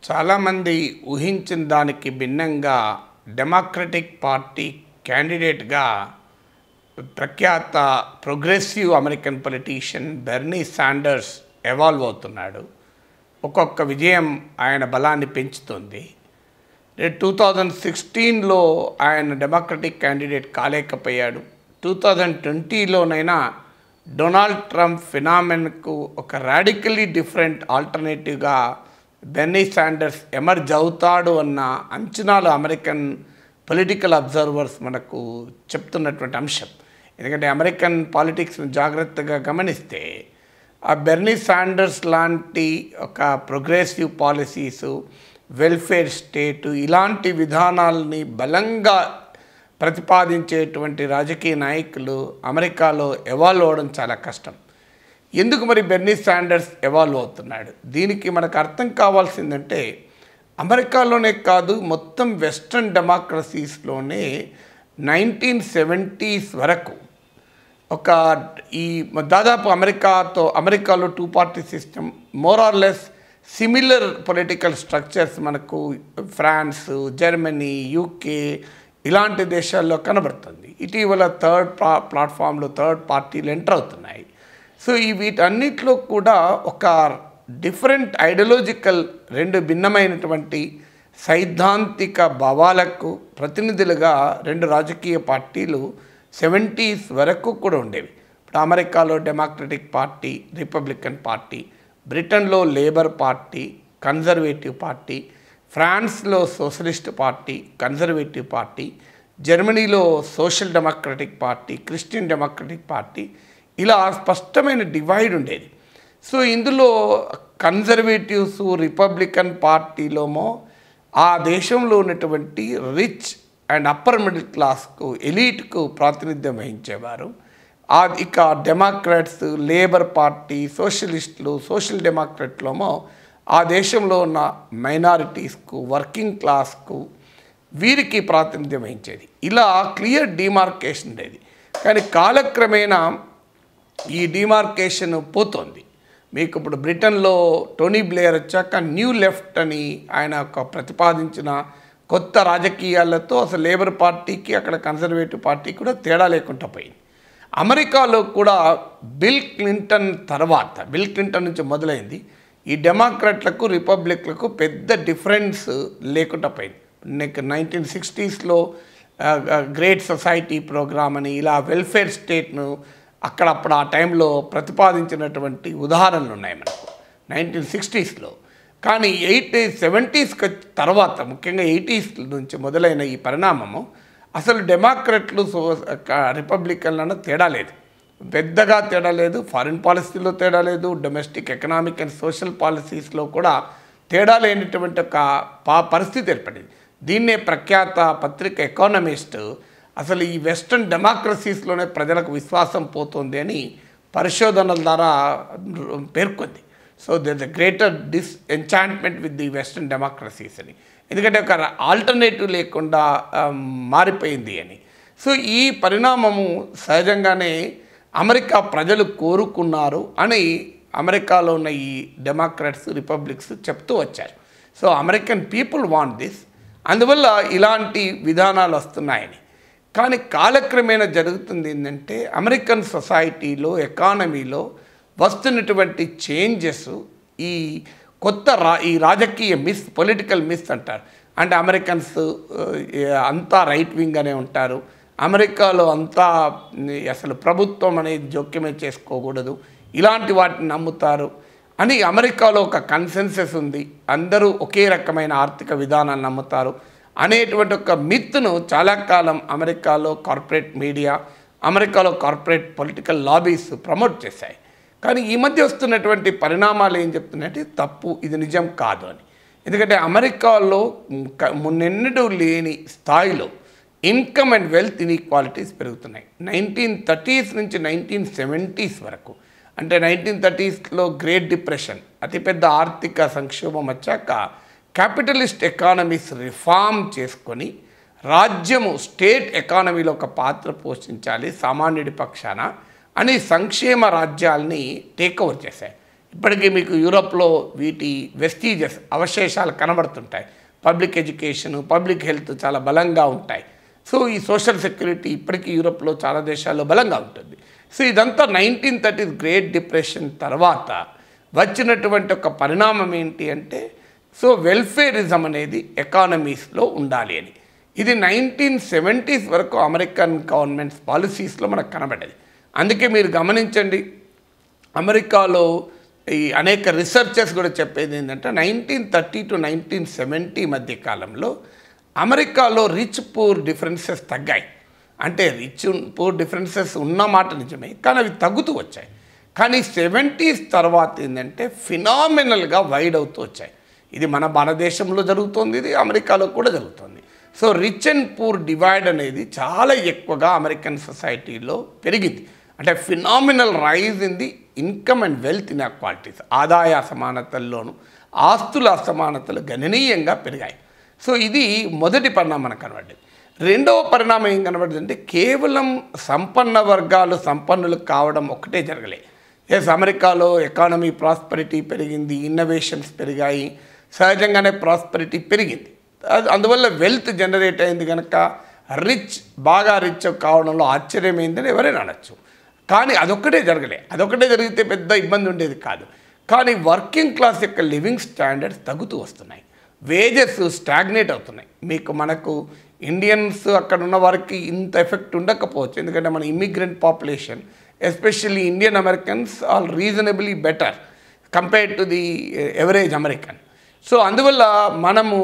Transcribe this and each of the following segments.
చాలామంది ఊహించిన దానికి భిన్నంగా డెమోక్రటిక్ పార్టీ క్యాండిడేట్గా ప్రఖ్యాత progressive American politician Bernie Sanders evolve అవుతున్నాడు. ఒక్కొక్క విజయం ఆయన బలాన్ని పెంచుతుంది. 2016లో ఆయన డెమోక్రటిక్ క్యాండిడేట్ కాలేకపోయాడు. 2020లోనైనా డొనాల్డ్ ట్రంప్ ఫినామినన్కు ఒక రాడికల్లీ డిఫరెంట్ ఆల్టర్నేటివ్గా బెర్నీ శాండర్స్ ఎమర్జ్ అవుతాడు అన్న అంచనాలు అమెరికన్ పొలిటికల్ అబ్జర్వర్స్ మనకు చెప్తున్నటువంటి అంశం. ఎందుకంటే అమెరికన్ పాలిటిక్స్ను జాగ్రత్తగా గమనిస్తే ఆ బెర్నీ శాండర్స్ లాంటి ఒక ప్రోగ్రెసివ్ పాలసీసు, వెల్ఫేర్ స్టేటు, ఇలాంటి విధానాలని బలంగా ప్రతిపాదించేటువంటి రాజకీయ నాయకులు అమెరికాలో ఎవాల్వ్ అవ్వడం చాలా కష్టం. ఎందుకు మరి బెర్నీ శాండర్స్ ఎవాల్వ్ అవుతున్నాడు? దీనికి మనకు అర్థం కావాల్సిందంటే అమెరికాలోనే కాదు, మొత్తం వెస్ట్రన్ డెమోక్రసీస్లోనే 1970s వరకు ఒక దాదాపు అమెరికాలో 2 party system, more or less similar political structures మనకు ఫ్రాన్స్, జర్మనీ, యూకే ఇలాంటి దేశాల్లో కనబడుతుంది. ఇటీవల థర్డ్ పార్టీలు ఎంటర్ అవుతున్నాయి. సో వీటన్నిటిలో కూడా ఒక డిఫరెంట్ ఐడియాలజికల్, 2 భిన్నమైనటువంటి సైద్ధాంతిక భావాలకు ప్రతినిధులుగా 2 రాజకీయ పార్టీలు 70s వరకు కూడా ఉండేవి. ఇప్పుడు అమెరికాలో డెమోక్రటిక్ పార్టీ, రిపబ్లికన్ పార్టీ, బ్రిటన్లో లేబర్ పార్టీ, కన్జర్వేటివ్ పార్టీ, ఫ్రాన్స్లో సోషలిస్ట్ పార్టీ, కన్జర్వేటివ్ పార్టీ, జర్మనీలో Social Democratic party, Christian Democratic party, ఇలా స్పష్టమైన డివైడ్ ఉండేది. సో ఇందులో కన్జర్వేటివ్స్, రిపబ్లికన్ పార్టీలోమో ఆ దేశంలో ఉన్నటువంటి రిచ్ అండ్ అప్పర్ మిడిల్ క్లాస్కు, ఎలీట్కు ప్రాతినిధ్యం వహించేవారు. ఇక డెమోక్రాట్స్, లేబర్ పార్టీ, సోషలిస్టులు, సోషల్ డెమోక్రాట్లోమో ఆ దేశంలో ఉన్న మైనారిటీస్కు, వర్కింగ్ క్లాస్కు, వీరికి ప్రాతినిధ్యం వహించేది. ఇలా క్లియర్ డిమార్కేషన్ ఉండేది. కానీ కాలక్రమేణా ఈ డిమార్కేషన్ పోతుంది. మీకు ఇప్పుడు బ్రిటన్లో టోనీ బ్లేయర్ వచ్చాక న్యూ లెఫ్ట్ అని ఆయన ప్రతిపాదించిన కొత్త రాజకీయాలతో అసలు లేబర్ పార్టీకి, అక్కడ కన్జర్వేటివ్ పార్టీ కూడా తేడా లేకుండా పోయింది. అమెరికాలో కూడా బిల్ క్లింటన్ నుంచి మొదలైంది. ఈ డెమోక్రాట్లకు, రిపబ్లిక్లకు పెద్ద డిఫరెన్స్ లేకుండా పోయింది. 1960sలో గ్రేట్ సొసైటీ ప్రోగ్రామ్ అని ఇలా వెల్ఫేర్ స్టేట్ను అప్పుడు ఆ టైంలో ప్రతిపాదించినటువంటి ఉదాహరణలు ఉన్నాయి మనకు 1960sలో. కానీ 70s తర్వాత, ముఖ్యంగా 80s నుంచి మొదలైన ఈ పరిణామము అసలు డెమోక్రాట్లు, రిపబ్లికన్లను తేడా లేదు, పెద్దగా తేడా లేదు. ఫారిన్ పాలసీలో తేడా లేదు, డొమెస్టిక్ ఎకనామిక్ అండ్ సోషల్ పాలసీస్లో కూడా తేడా లేనటువంటి ఒక పరిస్థితి ఏర్పడింది. దీన్నే ప్రఖ్యాత పత్రిక ఎకానమిస్ట్ అసలు ఈ వెస్ట్రన్ డెమోక్రసీస్లోనే ప్రజలకు విశ్వాసం పోతుంది అని పరిశోధనల ద్వారా పేర్కొంది. So there the greater disenchantment with the western democracies అని, ఎందుకంటే ఒక ఆల్టర్నేటివ్ లేకుండా మారిపోయింది అని. సో ఈ పరిణామము సహజంగానే అమెరికా ప్రజలు కోరుకున్నారు అని అమెరికాలో ఉన్న ఈ డెమోక్రాట్స్, రిపబ్లిక్స్ చెప్తూ వచ్చారు. So American people want this, అందువల్ల ఇలాంటి విధానాలు వస్తున్నాయని. కానీ కాలక్రమేణా జరుగుతుంది ఏంటంటే అమెరికన్ సొసైటీలో, ఎకానమీలో వస్తున్నటువంటి చేంజెస్, ఈ కొత్త ఈ రాజకీయ పొలిటికల్ మిస్ అంటారు. అంటే అమెరికన్స్ అంతా రైట్ వింగ్ అనే ఉంటారు, అమెరికాలో అంతా అసలు ప్రభుత్వం అనేది జోక్యమే చేసుకోకూడదు, ఇలాంటి వాటిని నమ్ముతారు అని అమెరికాలో ఒక కన్సెన్సస్ ఉంది. అందరూ ఒకే రకమైన ఆర్థిక విధానాన్ని నమ్ముతారు అనేటువంటి ఒక మిత్ను చాలా కాలం అమెరికాలో కార్పొరేట్ మీడియా, అమెరికాలో కార్పొరేట్ పొలిటికల్ లాబీస్ ప్రమోట్ చేశాయి. కానీ ఈ మధ్య వస్తున్నటువంటి పరిణామాలు ఏం చెప్తున్నాయంటే తప్పు, ఇది నిజం కాదు అని. ఎందుకంటే అమెరికాలో మున్నెన్నడూ లేని స్థాయిలో ఇన్కమ్ అండ్ వెల్త్ ఇన్ఈక్వాలిటీస్ పెరుగుతున్నాయి. 1930s నుంచి 1970s వరకు, అంటే 1930sలో గ్రేట్ డిప్రెషన్, అతిపెద్ద ఆర్థిక సంక్షోభం వచ్చాక క్యాపిటలిస్ట్ ఎకానమీస్ రిఫార్మ్ చేసుకొని రాజ్యము, స్టేట్ ఎకానమీలో ఒక పాత్ర పోషించాలి సామాన్యుడి పక్షాన అని సంక్షేమ రాజ్యాల్ని టేక్ ఓవర్ చేశాయి. ఇప్పటికీ మీకు యూరోప్లో వీటి వెస్టీజెస్ అవశేషాలు కనబడుతుంటాయి. పబ్లిక్ ఎడ్యుకేషను, పబ్లిక్ హెల్త్ చాలా బలంగా ఉంటాయి. సో ఈ సోషల్ సెక్యూరిటీ ఇప్పటికీ యూరోప్లో చాలా దేశాల్లో బలంగా ఉంటుంది. సో ఇదంతా 1930s గ్రేట్ డిప్రెషన్ తర్వాత వచ్చినటువంటి ఒక పరిణామం ఏంటి అంటే, సో వెల్ఫేరిజం అనేది ఎకానమీస్లో ఉండాలి అని. ఇది 1970s వరకు అమెరికన్ గవర్నమెంట్స్ పాలసీస్లో మనకు కనబడ్డది. అందుకే మీరు గమనించండి, అమెరికాలో ఈ అనేక రీసెర్చర్స్ కూడా చెప్పేది ఏంటంటే 1930 to 1970 మధ్య కాలంలో అమెరికాలో రిచ్ పూర్ డిఫరెన్సెస్ తగ్గాయి. అంటే రిచ్ పూర్ డిఫరెన్సెస్ ఉన్న మాట నిజమే, కానీ అవి తగ్గుతూ వచ్చాయి. కానీ 70s తర్వాత ఏంటంటే ఫినామినల్గా వైడ్ అవుతూ వచ్చాయి. ఇది మన భారతదేశంలో జరుగుతుంది, ఇది అమెరికాలో కూడా జరుగుతుంది. So rich and poor divide అనేది చాలా ఎక్కువగా అమెరికన్ సొసైటీలో పెరిగింది. అంటే phenomenal rise in the income and wealth inequalities, ఆదాయ అసమానతల్లోనూ ఆస్తుల అసమానతలు గణనీయంగా పెరిగాయి. సో ఇది మొదటి పరిణామం మనకు కనబడ్డది. రెండవ పరిణామం ఏం కనబడింది అంటే, కేవలం సంపన్న వర్గాలు సంపన్నులు కావడం ఒక్కటే జరగలే. ఎస్, అమెరికాలో ఎకానమీ ప్రాస్పరిటీ పెరిగింది, ఇన్నోవేషన్స్ పెరిగాయి, సహజంగానే ప్రాస్పరిటీ పెరిగింది. అందువల్ల వెల్త్ జనరేట్ అయింది కనుక బాగా రిచ్ కావడంలో ఆశ్చర్యమైందని ఎవరైనా అనొచ్చు. కానీ అదొక్కటే జరగలే. అదొక్కటే జరిగితే పెద్ద ఇబ్బంది ఉండేది కాదు. కానీ వర్కింగ్ క్లాస్ యొక్క లివింగ్ స్టాండర్డ్స్ తగ్గుతూ వస్తున్నాయి, వేజెస్ స్టాగ్నేట్ అవుతున్నాయి. మనకు ఇండియన్స్ అక్కడ ఉన్న వారికి ఇంత ఎఫెక్ట్ ఉండకపోవచ్చు, ఎందుకంటే మన immigrant population especially Indian Americans are reasonably better compared to the average American. So అందువల్ల మనము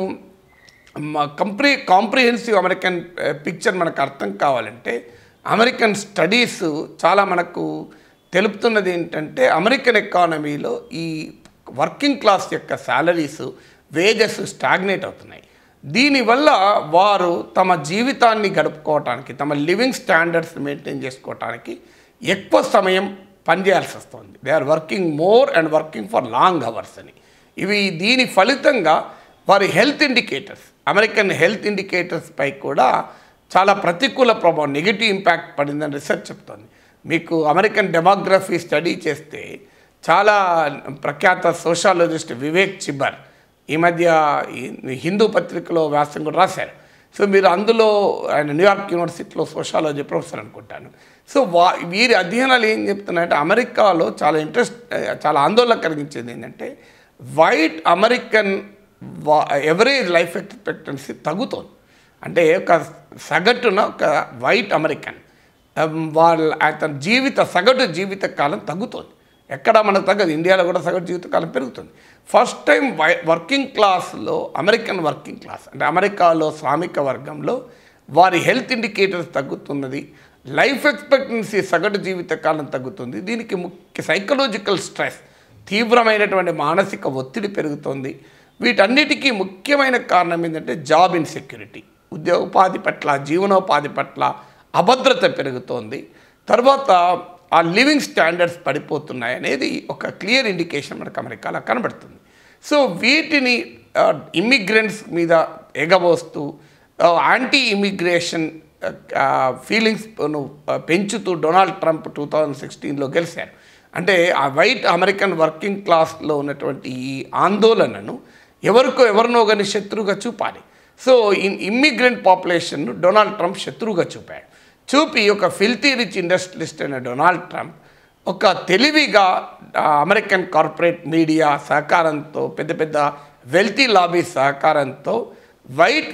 కాంప్రిహెన్సివ్ అమెరికన్ పిక్చర్ మనకు అర్థం కావాలంటే, అమెరికన్ స్టడీస్ చాలా మనకు తెలుపుతున్నది ఏంటంటే, అమెరికన్ ఎకానమీలో ఈ వర్కింగ్ క్లాస్ యొక్క శాలరీస్, వేజెస్ స్టాగ్నేట్ అవుతున్నాయి. దీనివల్ల వారు తమ జీవితాన్ని గడుపుకోవటానికి, తమ లివింగ్ స్టాండర్డ్స్ మెయింటైన్ చేసుకోవటానికి ఎక్కువ సమయం పనిచేయాల్సి వస్తుంది. They are working more and working for long hours అని. దీని ఫలితంగా వారి health indicators, American health indicators పై కూడా చాలా ప్రతికూల ప్రభావం, నెగిటివ్ ఇంపాక్ట్ పడిందని రీసెర్చ్ చెప్తోంది. మీకు అమెరికన్ డెమోగ్రఫీ స్టడీ చేస్తే చాలా ప్రఖ్యాత సోషాలజిస్ట్ వివేక్ చిబర్ ఈ మధ్య హిందూ పత్రికలో వ్యాసం కూడా రాశారు. సో మీరు అందులో ఆయన న్యూయార్క్ యూనివర్సిటీలో సోషాలజీ ప్రొఫెసర్ అనుకుంటాను. సో వీరి అధ్యయనాలు ఏం చెప్తున్నాయంటే, అమెరికాలో చాలా ఆందోళన కలిగించేది ఏంటంటే, white American average life expectancy తగ్గుతోంది. అంటే ఒక సగటున ఒక వైట్ అమెరికన్ అతని సగటు జీవిత కాలం తగ్గుతోంది. ఎక్కడ మనకు తగ్గదు, ఇండియాలో కూడా సగటు జీవితకాలం పెరుగుతుంది. ఫస్ట్ టైం వర్కింగ్ క్లాస్లో, అమెరికన్ వర్కింగ్ క్లాస్ అంటే అమెరికాలో శ్రామిక వర్గంలో వారి హెల్త్ ఇండికేటర్స్ తగ్గుతున్నది, లైఫ్ ఎక్స్పెక్టెన్సీ సగటు జీవితకాలం తగ్గుతుంది. దీనికి ముఖ్య సైకలాజికల్ స్ట్రెస్, తీవ్రమైనటువంటి మానసిక ఒత్తిడి పెరుగుతుంది. వీటన్నిటికీ ముఖ్యమైన కారణం ఏంటంటే జాబ్ ఇన్సెక్యూరిటీ, ఉద్యోగోపాధి పట్ల, జీవనోపాధి పట్ల అభద్రత పెరుగుతోంది. తర్వాత ఆ లివింగ్ స్టాండర్డ్స్ పడిపోతున్నాయి అనేది ఒక క్లియర్ ఇండికేషన్ మనకు అమెరికాలో కనబడుతుంది. సో వీటిని ఇమ్మిగ్రెంట్స్ మీద ఎగబోస్తూ యాంటీ ఇమిగ్రేషన్ ఫీలింగ్స్ను పెంచుతూ డొనాల్డ్ ట్రంప్ 2016లో గెలిచారు. అంటే ఆ వైట్ అమెరికన్ వర్కింగ్ క్లాస్లో ఉన్నటువంటి ఈ ఆందోళనను ఎవరినో కానీ శత్రువుగా చూపాలి. సో ఇమ్మిగ్రెంట్ పాపులేషన్ను డొనాల్డ్ ట్రంప్ శత్రువుగా చూపి ఒక ఫిల్తీ రిచ్ ఇండస్ట్రియలిస్ట్ అయిన డొనాల్డ్ ట్రంప్ ఒక తెలివిగా అమెరికన్ కార్పొరేట్ మీడియా సహకారంతో, పెద్ద వెల్తీ లాబీ సహకారంతో వైట్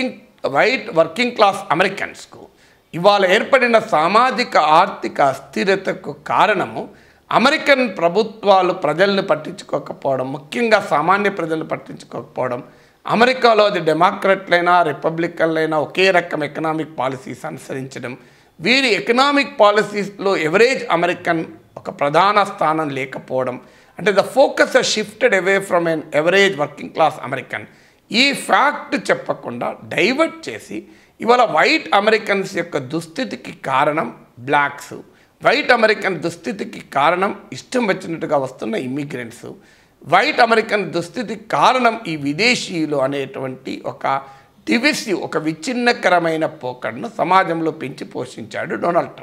వర్కింగ్ క్లాస్ అమెరికన్స్కు ఇవాళ ఏర్పడిన సామాజిక ఆర్థిక అస్థిరతకు కారణము అమెరికన్ ప్రభుత్వాలు ప్రజలను పట్టించుకోకపోవడం, ముఖ్యంగా సామాన్య ప్రజలను పట్టించుకోకపోవడం. అమెరికాలో అది డెమోక్రట్లైనా రిపబ్లికన్లైనా ఒకే రకం ఎకనామిక్ పాలసీస్ అనుసరించడం, వీరి ఎకనామిక్ పాలసీస్లో ఎవరేజ్ అమెరికన్ ఒక ప్రధాన స్థానం లేకపోవడం. అంటే the focus shifted away from an average working class American. ఈ ఫ్యాక్ట్ చెప్పకుండా డైవర్ట్ చేసి ఇవాళ వైట్ అమెరికన్స్ యొక్క దుస్థితికి కారణం బ్లాక్స్, వైట్ అమెరికన్ దుస్థితికి కారణం ఇష్టం వచ్చినట్టుగా వస్తున్న ఇమ్మిగ్రెంట్స్, వైట్ అమెరికన్ దుస్థితికి కారణం ఈ విదేశీయులు అనేటువంటి ఒక డివిసివ్, ఒక విచ్ఛిన్నకరమైన పోకడను సమాజంలో పెంచి పోషించాడు డొనాల్డ్ ట్రంప్.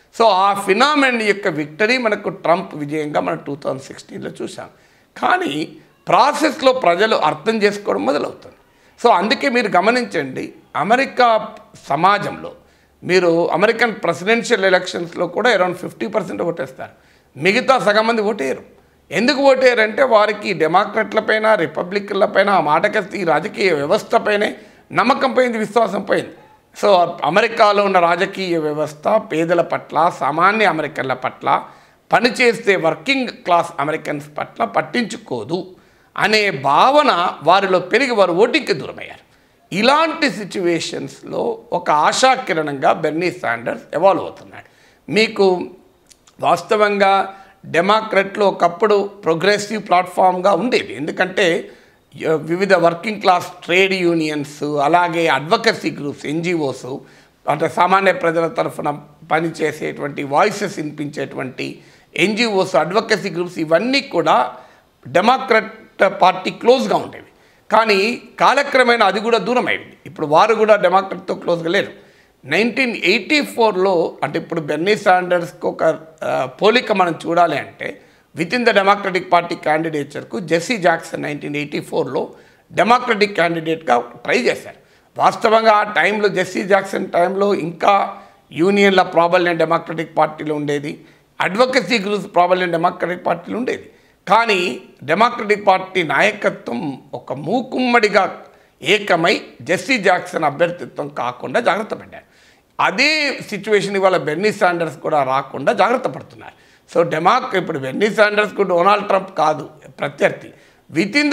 సో ఆ ఫినామినన్ యొక్క విక్టరీ మనకు ట్రంప్ విజయంగా మనం 2016లో చూసాం. కానీ ప్రాసెస్లో ప్రజలు అర్థం చేసుకోవడం మొదలవుతుంది. సో అందుకే మీరు గమనించండి, అమెరికా సమాజంలో మీరు అమెరికన్ ప్రెసిడెన్షియల్ ఎలక్షన్స్లో కూడా అరౌండ్ 50% ఓటేస్తారు. మిగతా సగం మంది ఓటేయరు. ఎందుకు ఓటేయరంటే వారికి డెమోక్రాట్లపైన రిపబ్లికన్లపైన ఆ మాటకస్తే ఈ రాజకీయ వ్యవస్థపైనే నమ్మకం పోయింది, విశ్వాసం పోయింది. సో అమెరికాలో ఉన్న రాజకీయ వ్యవస్థ పేదల పట్ల, సామాన్య అమెరికన్ల పట్ల, పనిచేస్తే వర్కింగ్ క్లాస్ అమెరికన్స్ పట్ల పట్టించుకోదు అనే భావన వారిలో పెరిగి వారు ఓటింగ్కి దూరమయ్యారు. ఇలాంటి సిచ్యువేషన్స్లో ఒక ఆశాకిరణంగా బెర్నీ శాండర్స్ ఎవాల్వ్ అవుతున్నాడు. మీకు వాస్తవంగా డెమోక్రట్లో ఒకప్పుడు ప్రోగ్రెసివ్ ప్లాట్ఫామ్గా ఉండేది. ఎందుకంటే వివిధ వర్కింగ్ క్లాస్ ట్రేడ్ యూనియన్స్, అలాగే అడ్వకసీ గ్రూప్స్, ఎన్జిఓస్, అంటే సామాన్య ప్రజల తరఫున పనిచేసేటువంటి వాయిసెస్ వినిపించేటువంటి ఎన్జిఓస్, అడ్వకసీ గ్రూప్స్ ఇవన్నీ కూడా డెమోక్రట్ పార్టీ క్లోజ్గా ఉండేవి. కానీ కాలక్రమేణా అది కూడా దూరం అయింది. ఇప్పుడు వారు కూడా డెమోక్రట్తో క్లోజ్గా లేరు. 1984లో అంటే ఇప్పుడు బెర్నీ శాండర్స్కి ఒక పోలిక మనం చూడాలి అంటే within the Democratic party క్యాండిడేచర్కు జెస్సీ జాక్సన్ 1984లో డెమోక్రటిక్ క్యాండిడేట్గా ట్రై చేశారు. వాస్తవంగా ఆ టైంలో జెస్సీ జాక్సన్ టైంలో ఇంకా యూనియన్ల ప్రాబల్యం డెమోక్రటిక్ పార్టీలో ఉండేది, అడ్వకసీ గ్రూప్స్ ప్రాబల్యం డెమోక్రటిక్ పార్టీలో ఉండేది. కానీ డెమోక్రటిక్ పార్టీ నాయకత్వం ఒక మూకుమ్మడిగా ఏకమై జెస్సీ జాక్సన్ అభ్యర్థిత్వం కాకుండా జాగ్రత్త పడ్డారు. అదే సిచ్యువేషన్ ఇవాళ బెర్నీ శాండర్స్ కూడా రాకుండా జాగ్రత్త పడుతున్నారు. సో ఇప్పుడు బెర్నీ శాండర్స్కు డొనాల్డ్ ట్రంప్ కాదు ప్రత్యర్థి. విత్ ఇన్ ద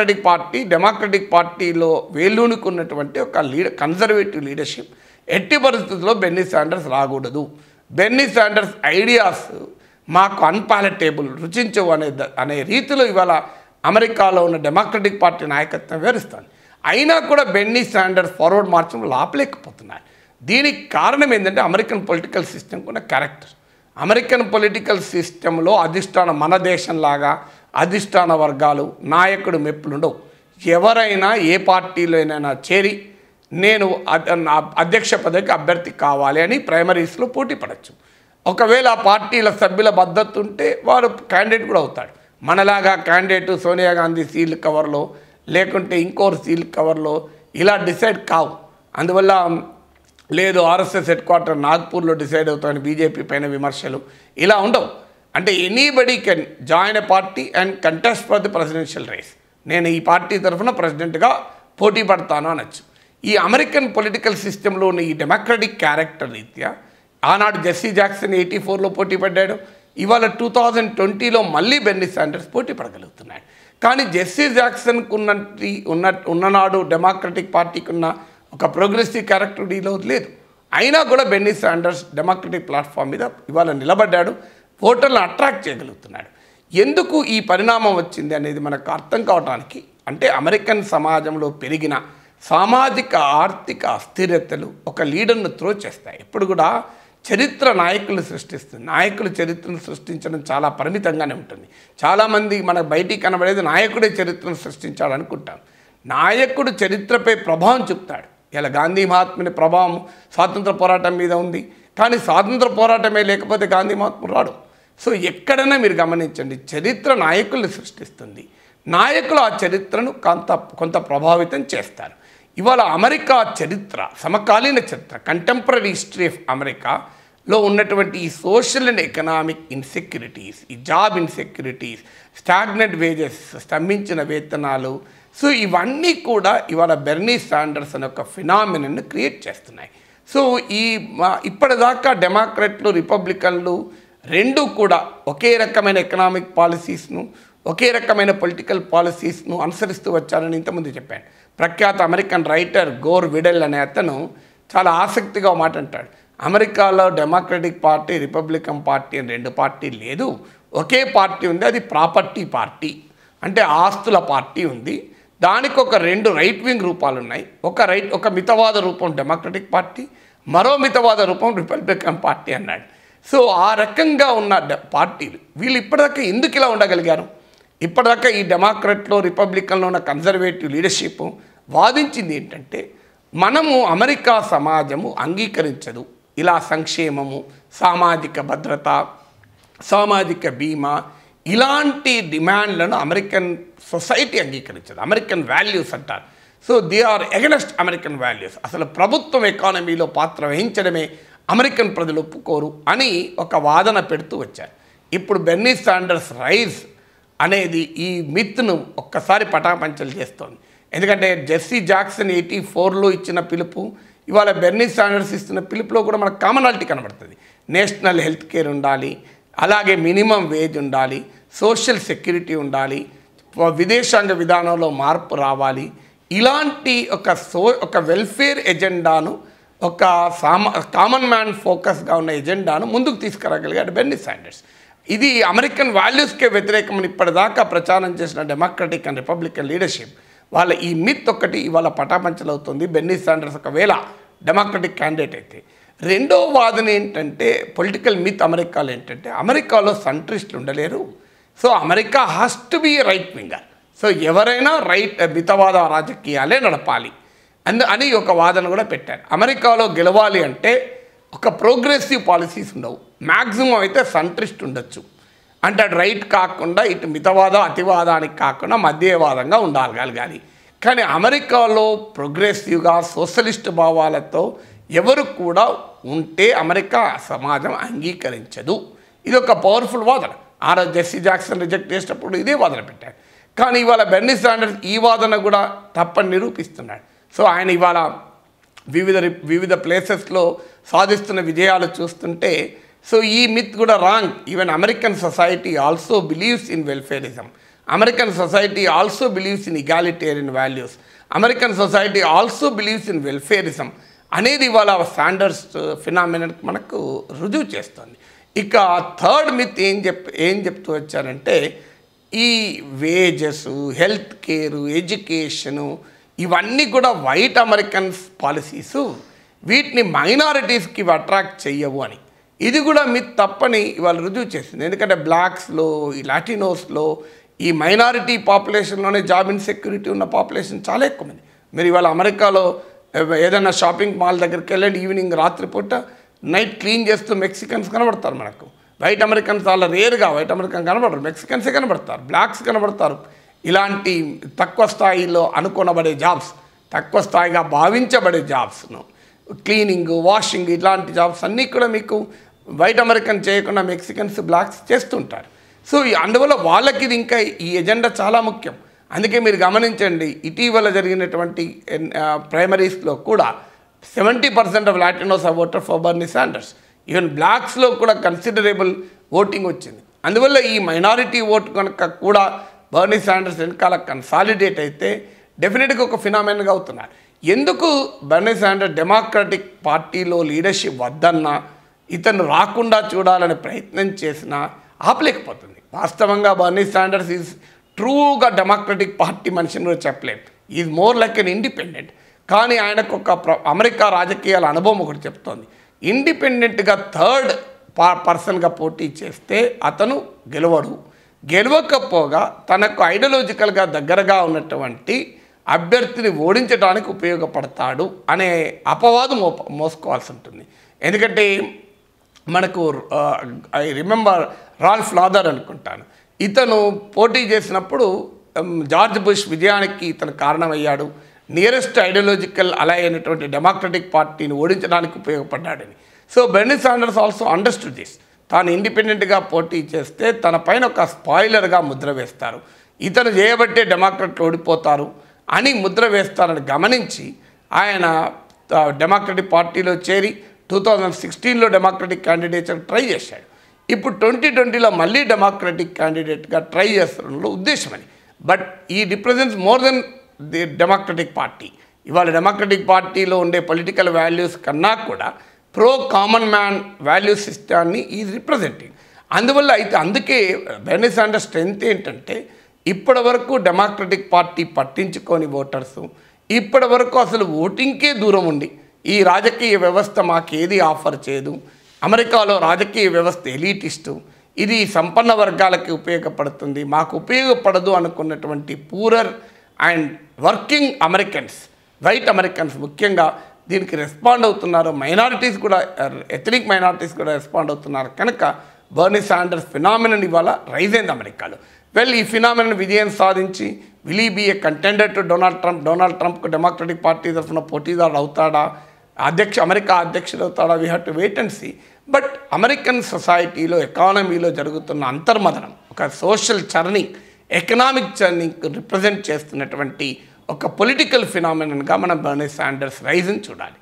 డెమోక్రటిక్ పార్టీలో వేలూనుకున్నటువంటి ఒక కన్జర్వేటివ్ లీడర్షిప్ ఎట్టి పరిస్థితుల్లో బెర్నీ శాండర్స్ రాకూడదు. బెర్నీ శాండర్స్ ఐడియాస్ మాకు అన్పాలటేబుల్, రుచించవు అనే రీతిలో ఇవాళ అమెరికాలో ఉన్న డెమోక్రటిక్ పార్టీ నాయకత్వం వివరిస్తుంది. అయినా కూడా బెర్నీ శాండర్స్ ఫార్వర్డ్ మార్చడం లాపలేకపోతున్నారు. దీనికి కారణం ఏంటంటే అమెరికన్ పొలిటికల్ సిస్టమ్కి ఉన్న క్యారెక్టర్. అమెరికన్ పొలిటికల్ సిస్టంలో మన దేశంలాగా అధిష్టాన వర్గాలు, నాయకుడు మెప్పులు ఉండవు. ఎవరైనా ఏ పార్టీలోనైనా చేరి నేను అధ్యక్ష పదవికి అభ్యర్థి కావాలి అని ప్రైమరీస్లో పోటీ పడవచ్చు. ఒకవేళ ఆ పార్టీల సభ్యుల మద్దతు ఉంటే వారు క్యాండిడేట్ కూడా అవుతాడు. మనలాగా క్యాండిడేట్ సోనియా గాంధీ సీల్ కవర్లో లేకుంటే ఇంకోరు సీల్ కవర్లో ఇలా డిసైడ్ కావు. అందువల్ల లేదు ఆర్ఎస్ఎస్ హెడ్ క్వార్టర్ నాగ్పూర్లో డిసైడ్ అవుతామని బీజేపీ పైన విమర్శలు ఇలా ఉండవు. అంటే anybody can join a party and contest for the presidential race. నేను ఈ పార్టీ తరఫున ప్రెసిడెంట్గా పోటీ పడతాను అనొచ్చు. ఈ అమెరికన్ పొలిటికల్ సిస్టంలో ఉన్న ఈ డెమోక్రటిక్ క్యారెక్టర్ రీత్యా ఆనాడు జెస్సీ జాక్సన్ 84లో పోటీ పడ్డాడు. ఇవాళ 2020లో మళ్ళీ బెర్నీ శాండర్స్ పోటీ పడగలుగుతున్నాడు. కానీ జెస్సీ జాక్సన్కు ఉన్ననాడు డెమోక్రటిక్ పార్టీకి ఉన్న ఒక ప్రోగ్రెసివ్ క్యారెక్టర్ డీలో లేదు. అయినా కూడా బెర్నీ శాండర్స్ డెమోక్రటిక్ ప్లాట్ఫామ్ మీద ఇవాళ నిలబడ్డాడు, ఓటర్లను అట్రాక్ట్ చేయగలుగుతున్నాడు. ఎందుకు ఈ పరిణామం వచ్చింది అనేది మనకు అర్థం కావడానికి అంటే అమెరికన్ సమాజంలో పెరిగిన సామాజిక ఆర్థిక అస్థిరతలు ఒక లీడర్ను త్రో చేస్తాయి. ఎప్పుడు కూడా చరిత్ర నాయకులు సృష్టిస్తుంది. నాయకులు చరిత్రను సృష్టించడం చాలా పరిమితంగానే ఉంటుంది. చాలామంది మనకు బయటికి కనబడేది నాయకుడే చరిత్రను సృష్టించాడు అనుకుంటాం. నాయకుడు చరిత్రపై ప్రభావం చూపుతాడు. ఇలా గాంధీ మహాత్ముని ప్రభావం స్వాతంత్ర పోరాటం మీద ఉంది. కానీ స్వాతంత్ర పోరాటమే లేకపోతే గాంధీ మహాత్ముడు రాడు. సో ఎక్కడైనా మీరు గమనించండి, చరిత్ర నాయకుల్ని సృష్టిస్తుంది. నాయకులు ఆ చరిత్రను కొంత ప్రభావితం చేస్తారు. ఇవాళ అమెరికా చరిత్ర, సమకాలీన చరిత్ర, కంటెంపరీ హిస్టరీ ఆఫ్ అమెరికాలో ఉన్నటువంటి ఈ సోషల్ అండ్ ఎకనామిక్ ఇన్సెక్యూరిటీస్, ఈ జాబ్ ఇన్సెక్యూరిటీస్, స్టాగ్నెట్ వేజెస్, స్తంభించిన వేతనాలు, సో ఇవన్నీ కూడా ఇవాళ బెర్నీ శాండర్స్ అనే ఒక ఫినామినన్ను క్రియేట్ చేస్తున్నాయి. సో ఇప్పటిదాకా డెమోక్రాట్లు, రిపబ్లికన్లు రెండూ కూడా ఒకే రకమైన ఎకనామిక్ పాలసీస్ను, ఒకే రకమైన పొలిటికల్ పాలసీస్ను అనుసరిస్తూ వచ్చారని ఇంతకుముందు చెప్పాను. ప్రఖ్యాత అమెరికన్ రైటర్ గోర్ విడెల్ అనే అతను చాలా ఆసక్తిగా మాట అంటాడు. అమెరికాలో డెమోక్రటిక్ పార్టీ, రిపబ్లికన్ పార్టీ అని రెండు పార్టీలు లేదు, ఒకే పార్టీ ఉంది, అది ప్రాపర్టీ పార్టీ, అంటే ఆస్తుల పార్టీ ఉంది. దానికి ఒక రెండు రైట్ వింగ్ రూపాలు ఉన్నాయి. ఒక మితవాద రూపం డెమోక్రటిక్ పార్టీ, మరో మితవాద రూపం రిపబ్లికన్ పార్టీ అన్నాడు. సో ఆ రకంగా ఉన్న పార్టీలు వీళ్ళు ఇప్పటిదాకా ఎందుకు ఇలా ఉండగలిగారు? ఇప్పటిదాకా ఈ డెమోక్రట్లో, రిపబ్లికన్లో ఉన్న కన్జర్వేటివ్ లీడర్షిప్ వాదించింది ఏంటంటే, మనము అమెరికా సమాజము అంగీకరించదు, ఇలా సంక్షేమము, సామాజిక భద్రత, సామాజిక బీమా ఇలాంటి డిమాండ్లను అమెరికన్ సొసైటీ అంగీకరించదు. అమెరికన్ వాల్యూస్ అంటారు. So they are against American values. అసలు ప్రభుత్వం ఎకానమీలో పాత్ర వహించడమే అమెరికన్ ప్రజలు ఒప్పుకోరు అని ఒక వాదన పెడుతూ వచ్చారు. ఇప్పుడు బెర్నీ సాండర్స్ రైజ్ అనేది ఈ మిత్ను ఒక్కసారి పటాపంచలు చేస్తోంది. ఎందుకంటే జెస్సీ జాక్సన్ 84లో ఇచ్చిన పిలుపు, ఇవాళ బెర్నీ సాండర్స్ ఇస్తున్న పిలుపులో కూడా మనకు కామనాలిటీ కనబడుతుంది. నేషనల్ హెల్త్ కేర్ ఉండాలి, అలాగే మినిమం వేజ్ ఉండాలి, సోషల్ సెక్యూరిటీ ఉండాలి, విదేశాంగ విధానంలో మార్పు రావాలి. ఇలాంటి ఒక వెల్ఫేర్ ఎజెండాను, ఒక కామన్ మ్యాన్ ఫోకస్గా ఉన్న ఎజెండాను ముందుకు తీసుకురాగలిగాడు బెర్నీ సాండర్స్. ఇది అమెరికన్ వాల్యూస్కే వ్యతిరేకమని ఇప్పటిదాకా ప్రచారం చేసిన డెమోక్రటిక్ అండ్ రిపబ్లికన్ లీడర్షిప్ వాళ్ళ ఈ మిత్ ఒక్కటి ఇవాళ పటాపంచలవుతుంది. బెర్నీ సాండర్స్ ఒకవేళ డెమోక్రటిక్ క్యాండిడేట్ అయితే. రెండో వాదన ఏంటంటే, పొలిటికల్ మిత్ అమెరికాలో ఏంటంటే, అమెరికాలో సెంట్రిస్టులు ఉండలేరు. So America has to be right winger. So ఎవరైనా మితవాద రాజకీయాలే నడపాలి అని ఒక వాదన కూడా పెట్టారు. అమెరికాలో గెలవాలి అంటే ఒక ప్రోగ్రెసివ్ పాలసీస్ ఉండవు, మ్యాక్సిమం అయితే సెంట్రిస్ట్ ఉండొచ్చు. అంటే అటు రైట్ కాకుండా ఇటు మితవాద అతివాదానికి కాకుండా మధ్యవాదంగా ఉండగలగాలి. కానీ అమెరికాలో ప్రోగ్రెసివ్గా సోషలిస్ట్ భావాలతో ఎవరు కూడా ఉంటే అమెరికా సమాజం అంగీకరించదు. ఇది ఒక పవర్ఫుల్ వాదన. జెస్సీ జాక్సన్ రిజెక్ట్ చేసినప్పుడు ఇదే వాదన పెట్టారు. కానీ ఇవాళ బెర్నీ సాండర్స్ ఈ వాదన కూడా తప్పని నిరూపిస్తున్నాడు. సో ఆయన ఇవాళ వివిధ ప్లేసెస్లో సాధిస్తున్న విజయాలు చూస్తుంటే, సో ఈ మిత్ కూడా wrong. Even American society also believes in welfarism. American society also believes in egalitarian values. American society also believes in welfarism అనేది ఇవాళ సాండర్స్ ఫినామినన్ మనకు రుజువు చేస్తుంది. ఇక థర్డ్ మిత్ ఏం చెప్తూ వచ్చారంటే, ఈ వేజెస్, హెల్త్ కేరు, ఎడ్యుకేషను ఇవన్నీ కూడా వైట్ అమెరికన్స్ పాలసీసు, వీటిని మైనారిటీస్కి అట్రాక్ట్ చెయ్యవు అని. ఇది కూడా మిత్ తప్పని ఇవాళ రుజువు చేసింది. ఎందుకంటే బ్లాక్స్లో, ఈ లాటినోస్లో, ఈ మైనారిటీ పాపులేషన్లోనే జాబ్ ఇన్సెక్యూరిటీ ఉన్న పాపులేషన్ చాలా ఎక్కువ మంది. మీరు ఇవాళ అమెరికాలో ఏదైనా షాపింగ్ మాల్ దగ్గరికి వెళ్ళండి, ఈవినింగ్ రాత్రిపూట నైట్ క్లీన్ చేస్తూ మెక్సికన్స్ కనబడతారు మనకు. వైట్ అమెరికన్స్ చాలా రేర్గా వైట్ అమెరికన్ కనబడరు, మెక్సికన్సే కనబడతారు, బ్లాక్స్ కనబడతారు. ఇలాంటి తక్కువ స్థాయిలో అనుకొనబడే జాబ్స్, తక్కువ స్థాయిగా భావించబడే జాబ్స్ను, క్లీనింగ్, వాషింగ్ ఇలాంటి జాబ్స్ అన్నీ కూడా మీకు వైట్ అమెరికన్ చేయకుండా మెక్సికన్స్, బ్లాక్స్ చేస్తుంటారు. సో అందువల్ల వాళ్ళకి ఇది ఇంకా ఈ ఎజెండా చాలా ముఖ్యం. అందుకే మీరు గమనించండి, ఇటీవల జరిగినటువంటి ప్రైమరీస్లో కూడా 70% of Latinos are voter for Bernie Sanders. Even బ్లాక్స్లో కూడా కన్సిడరబుల్ ఓటింగ్ వచ్చింది. అందువల్ల ఈ మైనారిటీ ఓటు కనుక కూడా బెర్నీ సాండర్స్ వెనకాల కన్సాలిడేట్ అయితే డెఫినెట్గా ఒక ఫినామినన్గా అవుతున్నారు. ఎందుకు బెర్నీ సాండర్స్ డెమోక్రటిక్ పార్టీలో లీడర్షిప్ వద్దన్నా, ఇతను రాకుండా చూడాలని ప్రయత్నం చేసినా ఆపలేకపోతుంది. వాస్తవంగా బెర్నీ సాండర్స్ ఈజ్ ట్రూగా డెమోక్రటిక్ పార్టీ మనిషిని కూడా చెప్పలేం. Is more like an independent. కానీ ఆయనకు ఒక అమెరికా రాజకీయాల అనుభవం ఒకటి చెప్తోంది. ఇండిపెండెంట్గా థర్డ్ పర్సన్గా పోటీ చేస్తే అతను గెలవకపోగా తనకు ఐడియాలజికల్గా దగ్గరగా ఉన్నటువంటి అభ్యర్థిని ఓడించడానికి ఉపయోగపడతాడు అనే అపవాదం మోసుకోవాల్సి ఉంటుంది. ఎందుకంటే మనకు ఐ రిమెంబర్ రాల్ఫ్ లాదర్ అనుకుంటాను, ఇతను పోటీ చేసినప్పుడు జార్జ్ బుష్ విజయానికి ఇతను కారణమయ్యాడు, నియరెస్ట్ ఐడియాలజికల్ అలై అయినటువంటి డెమోక్రటిక్ పార్టీని ఓడించడానికి ఉపయోగపడ్డాడని. So Bernie Sanders also understood this. తాను ఇండిపెండెంట్గా పోటీ చేస్తే తన పైన ఒక స్పాయిలర్గా ముద్ర వేస్తారు, ఇతను చేయబట్టే డెమోక్రట్లు ఓడిపోతారు అని ముద్ర వేస్తారని గమనించి ఆయన డెమోక్రటిక్ పార్టీలో చేరి 2016లో డెమోక్రటిక్ క్యాండిడేట్గా ట్రై చేశాడు. ఇప్పుడు 2020లో మళ్ళీ డెమోక్రటిక్ క్యాండిడేట్గా ట్రై చేస్తున్న ఉద్దేశమని. బట్ ఈ represents more than the Democratic party. ఇవాళ డెమోక్రటిక్ పార్టీలో ఉండే పొలిటికల్ వాల్యూస్ కన్నా కూడా ప్రో కామన్ మ్యాన్ వాల్యూ సిస్టాన్ని ఈజ్ రిప్రజెంటింగ్. అందుకే బెర్నీ సాండర్స్ స్ట్రెంత్ ఏంటంటే, ఇప్పటి వరకు డెమోక్రటిక్ పార్టీ పట్టించుకొని ఓటర్సు ఇప్పటి వరకు అసలు ఓటింగ్కే దూరం ఉండి, ఈ రాజకీయ వ్యవస్థ మాకేది ఆఫర్ చేయదు, అమెరికాలో రాజకీయ వ్యవస్థ ఎలీటిస్టు, ఇది సంపన్న వర్గాలకి ఉపయోగపడుతుంది, మాకు ఉపయోగపడదు అనుకున్నటువంటి poorer and working Americans, white Americans ముఖ్యంగా దీనికి రెస్పాండ్ అవుతున్నారు. మైనారిటీస్ కూడా, ఎథనిక్ మైనారిటీస్ కూడా రెస్పాండ్ అవుతున్నారు. కనుక బర్నీ శాండర్స్ ఫినామినన్ ఇవాళ రైజ్ అయింది అమెరికాలో. ఈ ఫినామినన్ విజయం సాధించి will he be a contender to Donald ట్రంప్కు డెమోక్రటిక్ పార్టీ తరఫున పోటీదారు అవుతాడా, అమెరికా అధ్యక్షుడు అవుతాడా? We have to wait and see. But American సొసైటీలో, ఎకానమీలో జరుగుతున్న అంతర్మదనం, ఒక social churning, economic churning represent చేస్తున్నటువంటి ఒక పొలిటికల్ ఫినామినన్గా మనం బర్నీ శాండర్స్ రైజ్ని చూడాలి.